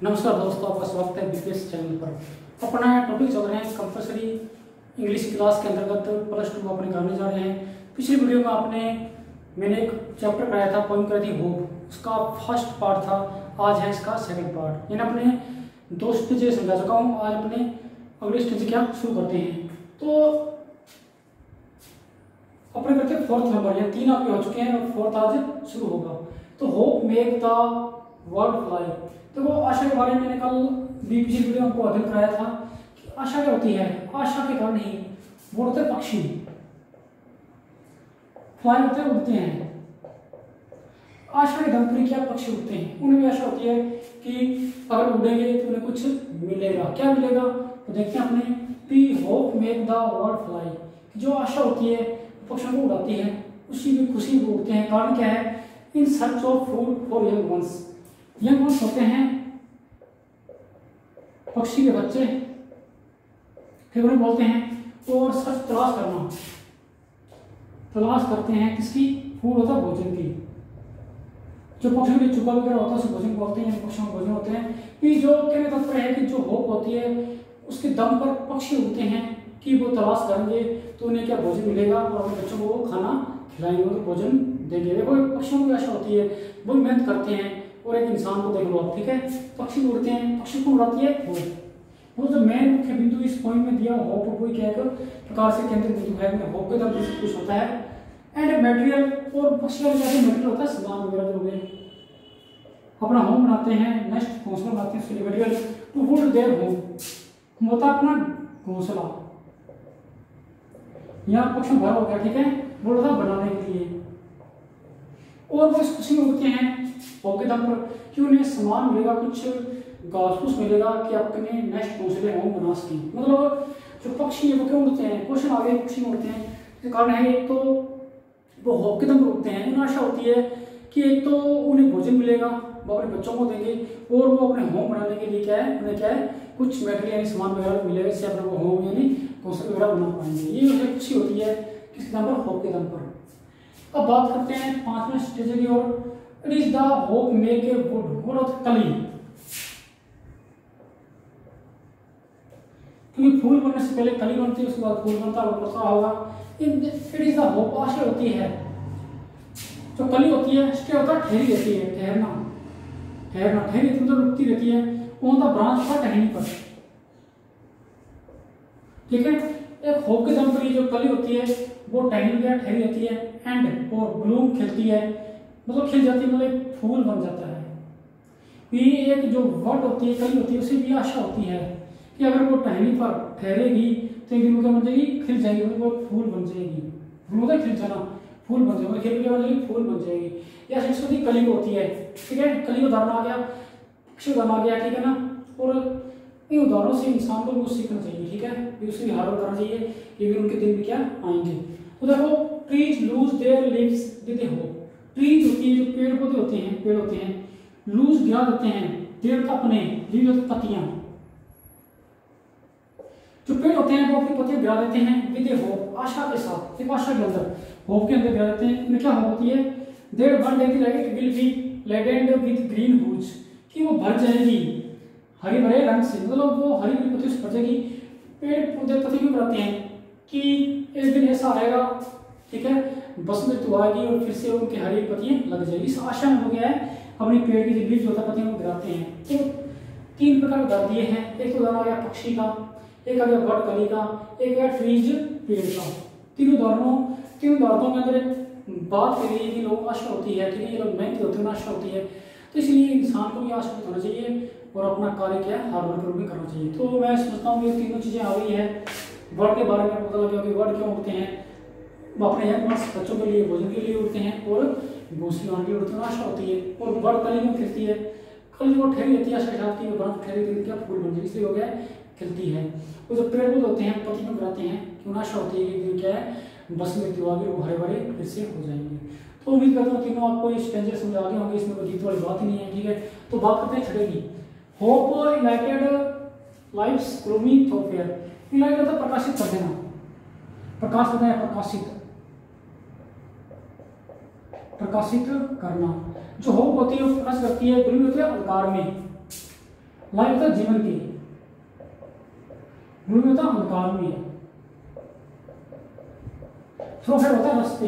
नमस्कार दोस्तों, आपका स्वागत है बीपीएस चैनल पर। अपना टॉपिक चल रहे हैं कंपलसरी इंग्लिश क्लास के अंतर्गत +2 अपने करने जा रहे हैं। पिछली वीडियो में मैंने एक चैप्टर कराया था, पोइम कराई थी होप, उसका फर्स्ट पार्ट था। आज है इसका सेकंड पार्ट। मैंने अपने 2 स्टेज समझा चुका हूँ। आज अपने अगले स्टेज क्या शुरू करते हैं। तो अपने करते हैं 4th नंबर, या 3 आपके हो चुके हैं और 4th आज शुरू होगा। तो hope make the word fly. तो वो आशा के बारे में मैंने कल बीपीसी वीडियो आपको अध्ययन कराया था कि आशा क्या होती है। आशा के कारण ही वो होते हैं पक्षी, फ्लाई होते हैं, उड़ते हैं। आशा के दम पर क्या पक्षी उड़ते हैं, उन्हें भी आशा होती है कि अगर उड़ेंगे तो उन्हें कुछ मिलेगा। क्या मिलेगा तो देखते हैं अपने पी hope make the word fly. जो आशा होती है पक्षियों को उड़ाती है, उसी की खुशी में उड़ते हैं। कारण क्या है, in search of food for young ones. Young ones होते हैं पक्षी के बच्चे, फिर उन्हें बोलते हैं। और सर्च तलाश करना, तलाश करते हैं किसकी, फूड होता है भोजन की। जो पक्षियों के चुका वगैरह होता है उसे भोजन बोलते हैं, पक्षियों को भोजन होते हैं। कि जो कहने का तात्पर्य है कि जो होप होती है उसके दम पर पक्षी उड़ते हैं कि वो तलाश करेंगे तो उन्हें क्या भोजन मिलेगा और अपने बच्चों को वो खाना खिलाएंगे, उनको भोजन देंगे। देखो पक्षियों की आशा होती है, वो मेहनत करते हैं। और एक इंसान को देख लो आप, ठीक है, पक्षी उड़ते हैं, पक्षी को उड़ाती है होप। वो जो मेन मुख्य बिंदु इस पॉइंट में दिया होप, वो क्या है प्रकार से केंद्रित बिंदु है। होप के दम से कुछ होता है एंड मटेरियल, और पक्षी का जैसे मटेरियल होता है सामान वगैरह जो है अपना होम बनाते हैं, नेक्स्ट घोंसला बनाते हैं। उसके material to build their home होता है अपना घोंसला। यहाँ पक्षी भरा हो गया, ठीक है, वो होता बनाने के लिए। और वो इस खुशी में उड़ते हैं होप के दम पर कि उन्हें सामान मिलेगा, कुछ घास फूस मिलेगा कि अपने नेक्स्ट घोंसले होम बना सकें। मतलब जो पक्षी है वो क्यों उड़ते हैं, क्वेश्चन आ गए पक्षी उड़ते हैं। इसका कारण है एक तो वो होप के दम पर उड़ते हैं। उन्हें आशा होती है कि एक तो उन्हें भोजन मिलेगा, वो अपने बच्चों को देंगे, और वो अपने होम बनाने के लिए क्या है, उन्हें क्या है कुछ मटेरियल यानी सामान वगैरह मिलेगा, इससे अपने वो होम यानी घोंसले वगैरह बना पाएंगे। ये उन्हें खुशी होती है किस दम पर, होप के दम पर। अब बात करते हैं 5वें स्टेज की ओर। It is the hope make a bud, bud of कली। क्योंकि फूल बनने से पहले कली बनती है, उसके बाद फूल बनता है, वो पता होगा। इट इज द होप, आशा होती है। जो कली होती है इसके होता है ठहरी रहती है, ठहरना, ठहरना, ठहरी रहती है, रुकती रहती है। वो होता ब्रांच पर टहनी पर, ठीक है। एक होप के दम पर जो कली होती है वो टहनी पर ठहरी रहती है एंड और ब्लूम खिलती है, मतलब खिल जाती है, मतलब फूल बन जाता है। ये एक जो वर्ड होती है, कली होती है, उसे भी आशा होती है कि अगर वो टहनी पर ठहरेगी तो एक दिन क्या बन जाएगी, खिल जाएगी, मतलब वो फूल बन जाएगी। फूल होता है खिल जाना, फूल बन जाएगी, खिल बन जाएगी, फूल बन जाएगी। या संस्कृति कली होती है, ठीक है। कली का उदाहरण आ गया, पक्षी उदाहरण आ गया, ठीक है ना। और इन उदाहरणों से इंसान को कुछ सीखना चाहिए, ठीक है, उसे हार्ड करना चाहिए कि उनके दिन में क्या आएंगे। तो देखो, trees lose their leaves with a hope. Trees होती है, जो पेड़ पौधे होते हैं, पेड़ होते हैं, लूज गिरा देते हैं देर अपने लीव होते पत्तियां। जो पेड़ होते हैं वो अपनी पत्तियां गिरा देते हैं विद ए होप, आशा के साथ, एक आशा के अंदर, होप के अंदर गिरा देते हैं। इनमें क्या होप होती है, their one day light will be laden with green hues, कि वो भर जाएगी हरे भरे रंग से, मतलब वो हरी भरी पत्तियों से भर जाएगी। पेड़ पौधे पत्ती क्यों बनाते हैं कि एक दिन ऐसा आएगा, ठीक है, बसंत ऋतु आएगी और फिर से उनकी हरी पत्तियां लग जाएगी। इस आशा में हो गया है अपनी पेड़ की जो लीफ होता है पत्तियों को गिराते हैं। तो 3 प्रकार उदाहरण दिए हैं। एक उदाहरण आ गया पक्षी का, एक आ गया वर्ड कली का, एक आ गया ट्रीज पेड़ का। 3 उदाहरणों के अंदर बात करिए कि लोगों को आशा होती है, ठीक है, ये लोग मेहनत होते हैं, आशा होती है। तो इसलिए इंसान को भी आशा होना चाहिए और अपना कार्य क्या है हार्ड वर्क भी करना चाहिए। तो मैं समझता हूँ ये तीनों चीजें आ गई है। वर्ड के बारे में पता लग गया कि वर्ड क्यों उड़ते हैं, वो अपने यंग बच्चों के लिए भोजन के लिए उड़ते हैं और घोंसले बनाने के लिए उड़ते हैं, आशा होती है। और वर्ड कली में खिलती है, कली वो ठहरी रहती है, आशा शादी में ब्रांच ठहरी रहती है, क्या फूल बन जाए, इसलिए हो गया खिलती है। और जो पेड़ पौधे होते हैं पत्ती में गिराते हैं, क्यों आशा होती है कि क्या है बसंत ऋतु आगे वो हरे भरे फिर से हो जाएंगे। तो उम्मीद करता हूँ तीनों आपको स्ट्रेंजर समझ आ गए होंगे, इसमें कोई जीत वाली बात ही नहीं है, ठीक है। तो बात करते हैं छठे की। Hope alighted life's gloomy thoroughfare. Alight मतलब प्रकाशित कर देना, प्रकाश करना है, प्रकाशित करना। जो होप होती है वो प्रकाश करती है, ग्लोमी होती है अंधकार में। लाइफ होता है जीवन की, ग्लूमी होता है अंधकार में, थ्रोहेड होता है रास्ते।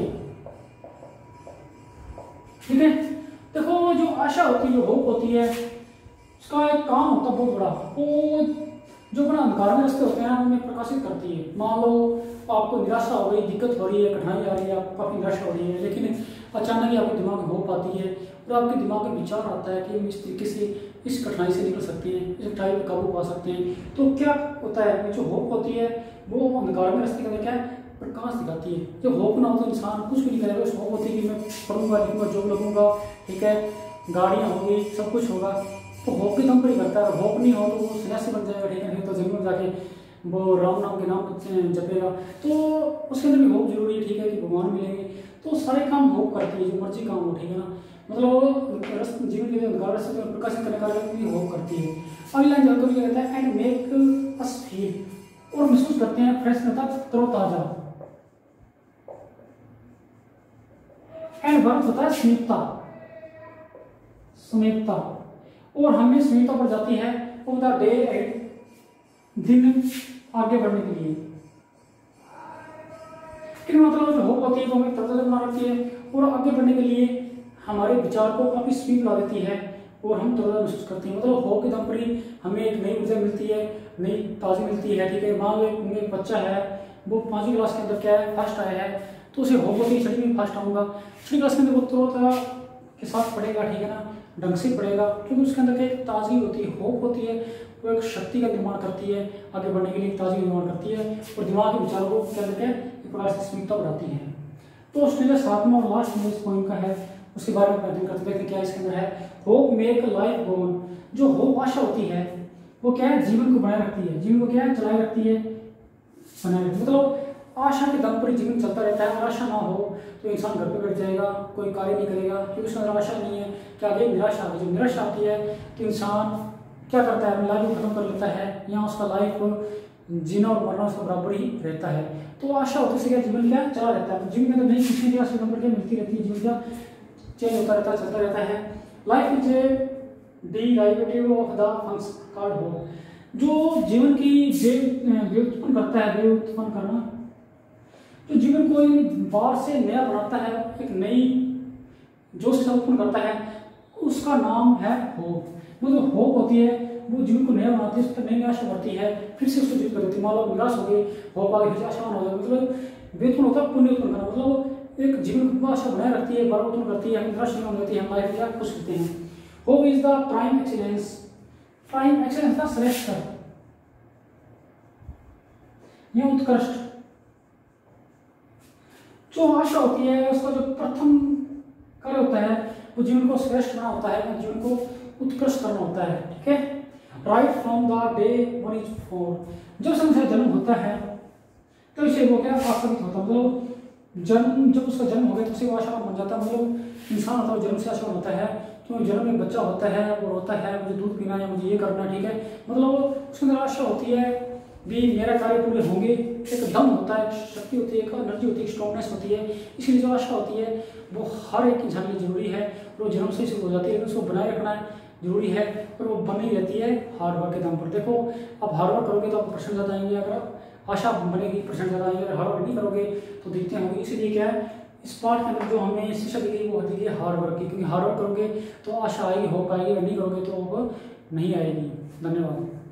ठीक है, देखो जो आशा होती है, जो होप होती है, उसका एक काम होता है बहुत बड़ा। वो जो बड़ा अंधकार में रास्ते होते हैं उन्हें प्रकाशित करती है। मान लो आपको निराशा हो गई, दिक्कत हो रही है, कठिनाई आ रही है, आपको काफी निराशा हो रही है, लेकिन अचानक ही आपके दिमाग में होप आती है और आपके दिमाग में विचार आता है कि हम इस तरीके से इस कठिनाई से निकल सकते हैं, इस कठिनाई पर काबू पा सकते हैं। तो क्या होता है, जो होप होती है वो अंधकार में रास्ते के अंदर क्या है, प्रकाश दिखाती है। जब होप ना हो तो इंसान कुछ भी नहीं करेगा। उस होप होती है कि मैं पढ़ूंगा, लिखूंगा, जॉब लगूंगा, ठीक है, गाड़ियाँ होंगी, सब कुछ होगा, तो होप के दम पर ही करता है। होप नहीं हो तो वो सन्यासी बन जाएगा, ठीक है, नहीं तो जमीन में जाके वो राम नाम के नाम जपेगा। तो उसके अंदर भी होप जरूरी है, ठीक है, कि भगवान मिलेंगे। तो सारे काम होप करती है, जो मर्जी काम हो, ठीक है ना, मतलब जीवन के अंधकार रास्ते में प्रकाशित करने का भी होप करती है। अगली लाइन जानते हुए कहता है एंड मेक अस फील, और महसूस करते हैं फ्रेश, मतलब तरोताजा। एंड वर्थ होता है समीपता, समीपता, और हमें समीपता पर जाती है ऑफ द डे एंड, दिन आगे बढ़ने के लिए। कि मतलब जो होप होती है वो हमें तरोताजा बना रखती है और आगे बढ़ने के लिए हमारे विचार को काफी स्पीड ला देती है और हम तरोताजा महसूस करते हैं। मतलब होप के दम पर ही हमें एक नई ऊर्जा मिलती है, नई ताज़गी मिलती है, ठीक है। मान लो एक बच्चा है, वो 5वीं क्लास के अंदर क्या है, फर्स्ट आया है, तो उसे होप होती है छठी में फर्स्ट आऊंगा। छठी क्लास के अंदर वो तरोताजा के साथ पढ़ेगा, ठीक है ना, ढंग से पढ़ेगा, क्योंकि उसके अंदर क्या एक ताज़गी होती है, होप होती है, वो एक शक्ति का निर्माण करती है, आगे बढ़ने के लिए एक ताज़गी निर्माण करती है और दिमाग के विचारों को क्या कहते हैं, एक प्रकार से स्पीडता बढ़ाती है। तो उसमें जो 7वां और लास्ट में इस पॉइंट का है उसके बारे में अध्ययन करते हैं। क्या इसके अंदर है, hope make life go on. जो होप आशा होती है वो क्या है, जीवन को बनाए रखती है, जीवन को क्या है, चलाए रखती है, बनाए रखती है। मतलब आशा के दम पर ही जीवन चलता रहता है। अगर आशा ना हो तो इंसान घर पे बैठ जाएगा, कोई कार्य नहीं करेगा, क्योंकि उसके अंदर आशा नहीं है। क्या आगे निराशा आ गई, जब निराशा आती है तो इंसान क्या करता है, अपनी लाइफ को खत्म कर लेता है, या उसका लाइफ जीना और मरना उसका बराबर ही रहता है। तो आशा होती से क्या जीवन क्या चला रहता है। तो जीवन के अंदर नई खुशी की आशा नंबर क्या मिलती रहती है, जीवन क्या चेंज होता रहता है, चलता रहता है। Life is a derivative of the function called hope. जो जीवन की वेव उत्पन्न करता है, वेव उत्पन्न करना, जो जीवन को बाहर से नया बनाता है, एक नई जोश से उत्पन्न करता है, उसका नाम है होप। मतलब होप होती है वो जीवन को नया बनाती है, उस पर नई आशा बढ़ती है, फिर से उसको जीत कर देती है। मान लो निराश हो गई, होप आ गई, फिर आशावान हो जाए। मतलब वेतन होता है पुण्य उत्पन्न करना, मतलब एक जीवन को आशा बनाए रखती है, बार उत्पन्न करती है, हम निराश नहीं होने देती है, हम लाइफ में खुश होते हैं। Hope is the prime excellence, prime excellence का श्रेष्ठ या उत्कृष्ट। जो आशा होती है उसका जो प्रथम कार्य होता है वो जीवन को श्रेष्ठ करना होता है, जीवन को उत्कृष्ट करना होता है, ठीक है। Right from the day one is for, जब से उसका जन्म होता है तो इसे वो क्या आश्रमित होता है। मतलब जन्म, जब उसका जन्म हो गया तो उसे वो आशावान बन जाता है। मतलब इंसान होता है जन्म से आशावान होता है, क्यों जन्म में बच्चा होता है, वो रोता है, मुझे दूध पीना है, मुझे ये करना है, ठीक है। मतलब उसके अंदर आशा होती है भी मेरा कार्य पूरे होंगे, एक दम होता है, शक्ति होती है, एक एनर्जी होती है, स्ट्रॉन्गनेस होती है। इसलिए जो आशा होती है वो हर एक इंसान के लिए जरूरी है और वो जन्म से शुरू हो जाती है, लेकिन उसको बनाए रखना जरूरी है और वो बनी रहती है हार्ड वर्क के दम पर। देखो आप हार्ड वर्क करोगे तो आपको परसेंट ज़्यादा आएंगे, अगर आशा बनेगी परसेंट ज़्यादा आएंगे, अगर हार्ड वर्क नहीं करोगे तो दिक्कतें होंगी। इसीलिए क्या है, इस पार्ट के अंदर जो हमें शिक्षा दी गई वो दी गई हार्ड वर्क की, क्योंकि हार्ड वर्क करोगे तो आशा आएगी, होप आएगी, अगर नहीं करोगे तो वो नहीं आएगी। धन्यवाद।